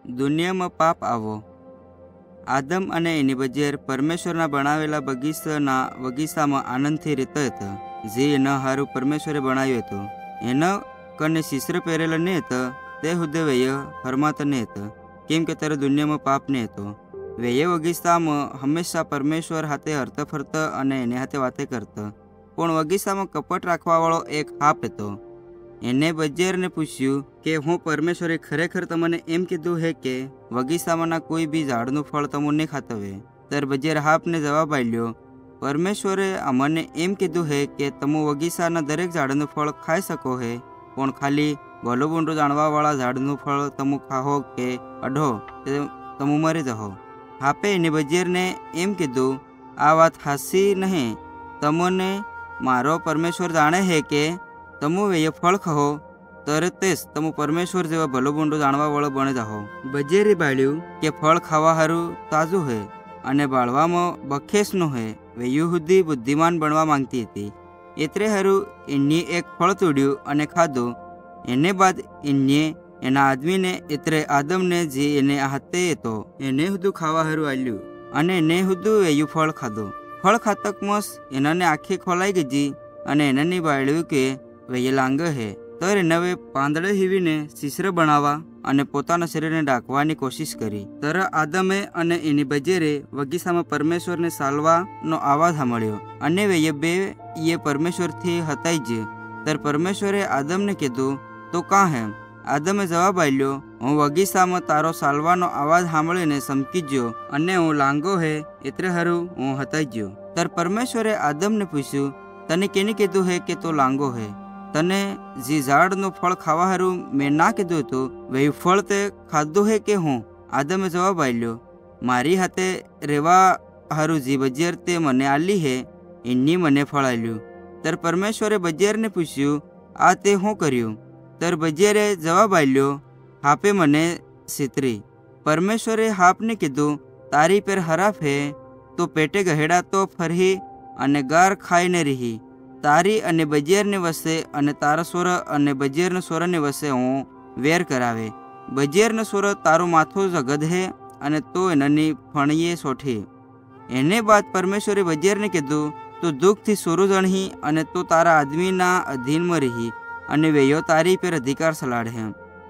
દુનિયામાં પાપ આવો। આદમ અને એની બજેર પરમેશ્વરના બનાવેલા બગીચામાં આનંદથી રહેતા હતા, જે એના હારું પરમેશ્વરે બનાવ્યું હતું। એના કને શીશ્ર પહેરેલા નહીં હતા, તે હુદે વય ફરમાતા નહીં હતા, કેમ કે ત્યારે દુનિયામાં પાપ નહીં હતો। વય બગીચામાં હંમેશા પરમેશ્વર હાથે હરતા ફરતા અને એની હાથે વાતે કરતા, પણ બગીચામાં કપટ રાખવાવાળો એક હાપ હતો। એને બજેરને પૂછ્યું કે હું પરમેશ્વરે ખરેખર તમને એમ કીધું હે કે બગીચામાંના કોઈ બી ઝાડનું ફળ તમો નહીં ખાતા હોય? ત્યારે બજેર હાપને જવાબ આપ્યો, પરમેશ્વરે અમને એમ કીધું હે કે તમે બગીચાના દરેક ઝાડનું ફળ ખાઈ શકો હે, પણ ખાલી ભલું બુંડું જાણવાવાળા ઝાડનું ફળ તમે ખાઓ કે અઢો તે તમે મરી જાઓ। હાપે એની બજેરને એમ કીધું, આ વાત હાસી નહીં, તમને મારો પરમેશ્વર જાણે હે કે તમે એ ફળ ખાઓ તરત જ તમે પરમેશ્વર જેવા ભલો બુંડો જાણવાવાળો બની જાઓ। બજેરે બાળ્યું કે ફળ ખાવા હારું તાજું હે અને બાળવામાં બખેસનું હે। વયું સુધી બુદ્ધિમાન બનવા માંગતી હતી, એટલે હારું એને એક ફળ તોડ્યું અને ખાધું। એને બાદ એને એના આદમીને એટલે આદમને જે એને હાથે હતો એને હુદું ખાવા હારું આલ્યું અને એને હુદું વયું ફળ ખાધું। ફળ ખાતકમાં એનાને આખી ખોલાઈ ગઈ અને એનાની બાળ્યું કે વય લાંગ હે, તો એને પાંદડે હીવીને શીશ્ર બનાવવા અને પોતાના શરીરને ઢાંકવાની કોશિશ કરી। ત્યારે આદમે અને એની બજેરે બગીચામાં પરમેશ્વરને સાલવાનો અવાજ સાંભળ્યો અને વય બે એ પરમેશ્વરથી હતાઈ જ। ત્યારે પરમેશ્વરે આદમને કીધું, તો કાં હે? આદમે જવાબ આપ્યો, હું બગીચામાં તારો સાલવાનો અવાજ સાંભળીને સમકી ગયો અને હું લાંગો હે એટલે હારું હું હતાઈ ગયો। ત્યારે પરમેશ્વરે આદમને પૂછ્યું, તને કેને કીધું હે કે તું લાંગો હે? તને જે ઝાડનું ફળ ખાવા હારું મેં ના કીધું હતું, વહી ફળ તે ખાધું હે કે હું? આદમે જવાબ આપ્યો, મારી હાથે રહેવા હારું જે બજેર તે મને આલી હે એની મને ફળ આલ્યું। ત્યારે પરમેશ્વરે બજેરને પૂછ્યું, આ તે શું કર્યું? ત્યારે બજેરે જવાબ આપ્યો, હાપે મને છેતરી। પરમેશ્વરે હાપને કીધું, તારી પેર હરાફ હે, તો પેટે ગહેડા તો ફરી અને ગાર ખાઈને રહી। તારી અને બજેરને વસે અને તારા સ્વર અને બજેરના સ્વરને વસે હું વેર કરાવે। બજેરના સ્વર તારું માથું જગદ હે અને તો એનાની ફણીએ સોઠી। એને બાદ પરમેશ્વરે બજેરને કીધું, તું દુઃખથી સોરું જણહી અને તું તારા આદમીના અધીનમાં રહી અને વેયો તારી પર અધિકાર સલાડે।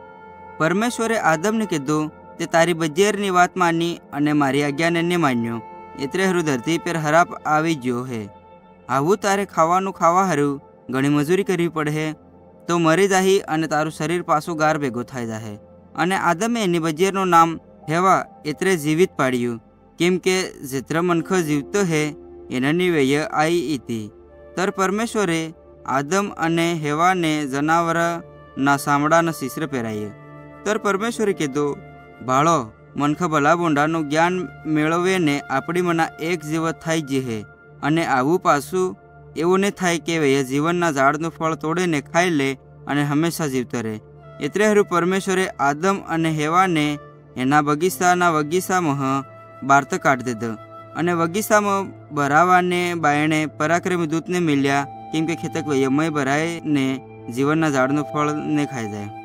પરમેશ્વરે આદમને કીધું, તે તારી બજેરની વાત માની અને મારી આજ્ઞાને નહીં માન્યો, એટલે હારું ધરતી પર હરાપ આવી ગયો હે। આવું તારે ખાવાનું ખાવા હારું ઘણી મજૂરી કરવી પડે તો મરી જાહી અને તારું શરીર પાછું ગાર ભેગું થઈ જાહે। અને આદમે એની બજેરનું નામ હેવા એટલે જીવિત પાડ્યું, કેમ કે જેત્ર મનખ જીવતો હે એનાની વય આવી હતી। તર પરમેશ્વરે આદમ અને હેવાને જનાવરના સામડાના શીશ્ર પહેરાઈએ। તર પરમેશ્વરે કીધું, ભાળો મનખ ભલા બોંડાનું જ્ઞાન મેળવે ને આપણી મના એક જીવત થાય જે હે, અને આવું પાછું એવું નહીં થાય કે એ જીવનના ઝાડનું ફળ તોડીને ખાઈ લે અને હંમેશા જીવતો રહે। એટલે હારું પરમેશ્વરે આદમ અને હેવાને એના બગીચામાં બહાર કાઢી દીધો અને બગીચામાં ભરાવાને બાયણે પરાક્રમી દૂતને મળ્યા, કેમ કે ખેતક વયમય ભરાઈને જીવનના ઝાડનું ફળ ને ખાઈ જાય।